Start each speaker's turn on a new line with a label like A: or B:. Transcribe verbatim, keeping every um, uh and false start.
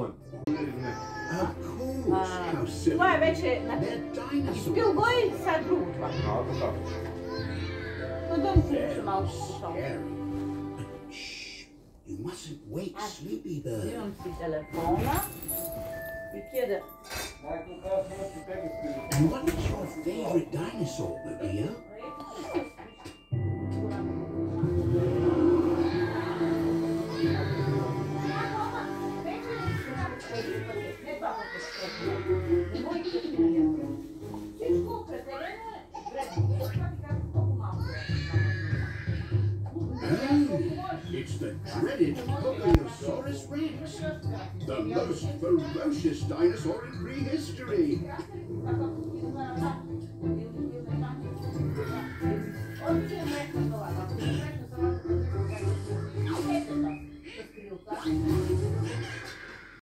A: one.
B: Of course, how silly.
C: Qua invece la
B: They're dinosaurs.
C: più voi sa brutto.
A: No, to tak.
C: Non dom trzymał.
B: Scary. Shh. You mustn't wake Sleepy Bird.
C: Io non si telefona. Mi chiede.
B: And what is your favorite dinosaur, Maria? It's the dreaded Popliosaurus Rex, the most ferocious dinosaur in prehistory.